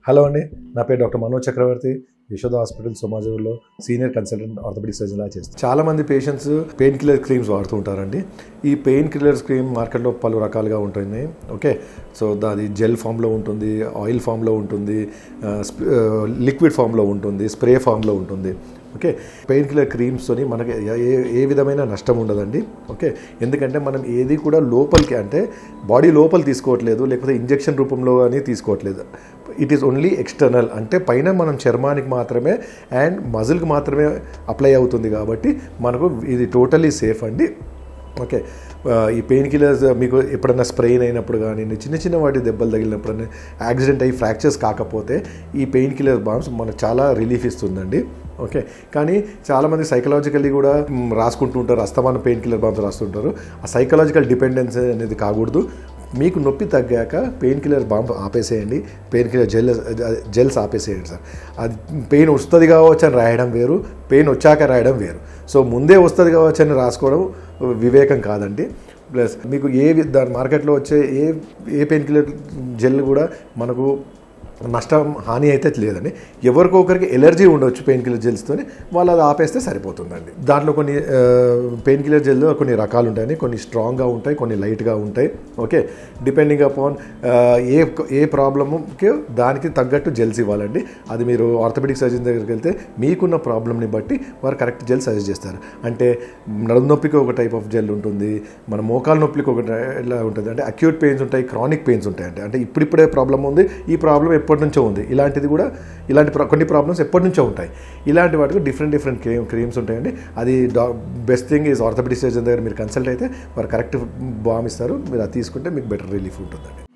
Hello అండి, నా పేరు డాక్టర్ మనోజ్ చక్రవర్తి. యశోద హాస్పిటల్ సోమాజిగూడలో సీనియర్ కన్సల్టెంట్ ఆర్థోపెడిక్ సర్జన్లా చేస్తాను. చాలామంది పేషెంట్స్ పెయిన్ కిల్లర్ క్రీమ్స్ వాడుతూ ఉంటారండి. ఈ పెయిన్ కిల్లర్స్ క్రీమ్ మార్కెట్లో పలు రకాలుగా ఉంటుంది. ఓకే, సో అది జెల్ ఫామ్లో ఉంటుంది, ఆయిల్ ఫామ్లో ఉంటుంది, లిక్విడ్ ఫామ్లో ఉంటుంది, స్ప్రే ఫామ్లో ఉంటుంది. ఓకే, పెయిన్ కిల్లర్ క్రీమ్స్తోని మనకి ఏ విధమైన నష్టం ఉండదండి. ఓకే, ఎందుకంటే మనం ఏది కూడా లోపలికి అంటే బాడీ లోపల తీసుకోవట్లేదు, లేకపోతే ఇంజెక్షన్ రూపంలో కానీ తీసుకోవట్లేదు. ఇట్ ఈస్ ఓన్లీ ఎక్స్టర్నల్, అంటే పైన మనం చర్మానికి మాత్రమే అండ్ మజిల్కి మాత్రమే అప్లై అవుతుంది. కాబట్టి మనకు ఇది టోటలీ సేఫ్ అండి. ఓకే, ఈ పెయిన్ కిల్లర్స్ మీకు ఎప్పుడైనా స్ప్రెయిన్ అయినప్పుడు కానీ చిన్న చిన్న వాటి దెబ్బలు తగిలినప్పుడు యాక్సిడెంట్ అయ్యి ఫ్రాక్చర్స్ కాకపోతే ఈ పెయిన్ కిల్లర్ బామ్స్ మనకు చాలా రిలీఫ్ ఇస్తుందండి. ఓకే, కానీ చాలామంది సైకలాజికల్లీ కూడా రాసుకుంటూ ఉంటారు, అస్తమానం పెయిన్ కిల్లర్ బామ్స్ రాస్తుంటారు. ఆ సైకలాజికల్ డిపెండెన్స్ అనేది కాకూడదు. మీకు నొప్పి తగ్గాక పెయిన్ కిల్లర్ బాంబ్ ఆపేసేయండి, పెయిన్ కిల్లర్ జెల్స్ ఆపేసేయండి సార్. అది పెయిన్ వస్తుంది కావచ్చు అని రాయడం వేరు, పెయిన్ వచ్చాక రాయడం వేరు. సో ముందే వస్తుంది కావచ్చు అని రాసుకోవడం వివేకం కాదండి. ప్లస్ మీకు దాని మార్కెట్లో వచ్చే ఏ పెయిన్ కిల్లర్ జెల్ కూడా మనకు నష్టం హాని అయితే లేదండి. ఎవరికొకరికి ఎలర్జీ ఉండొచ్చు పెయిన్ కిల్లర్ జెల్స్తో, వాళ్ళు అది ఆపేస్తే సరిపోతుందండి. దాంట్లో కొన్ని పెయిన్ కిల్లర్ జెల్లో కొన్ని రకాలు ఉంటాయని, కొన్ని స్ట్రాంగ్గా ఉంటాయి, కొన్ని లైట్గా ఉంటాయి. ఓకే, డిపెండింగ్ అపాన్ ఏ ప్రాబ్లమ్కి దానికి తగ్గట్టు జెల్స్ ఇవ్వాలండి. అది మీరు ఆర్థోపెడిక్ సర్జన్ దగ్గరికి వెళ్తే మీకున్న ప్రాబ్లమ్ని బట్టి వారు కరెక్ట్ జెల్ సజెస్ట్ చేస్తారు. అంటే నడుము నొప్పికి ఒక టైప్ ఆఫ్ జెల్ ఉంటుంది, మన మోకాలు నొప్పికి ఒక ఇలా ఉంటుంది. అంటే అక్యూట్ పెయిన్స్ ఉంటాయి, క్రానిక్ పెయిన్స్ ఉంటాయి. అంటే ఇప్పుడిప్పుడే ప్రాబ్లం ఉంది, ఈ ప్రాబ్లం ఎప్పటి నుంచో ఉంది, ఇలాంటిది కూడా కొన్ని ప్రాబ్లమ్స్ ఎప్పటి నుంచో ఉంటాయి. ఇలాంటి వాటికి డిఫరెంట్ క్రీమ్స్ ఉంటాయండి. అది best thing is orthopaedic surgeon దగ్గర మీరు కన్సల్ట్ అయితే వారు కరెక్ట్ బామ్ ఇస్తారు. మీరు అది తీసుకుంటే మీకు బెటర్ రిలీఫ్ ఉంటుందండి.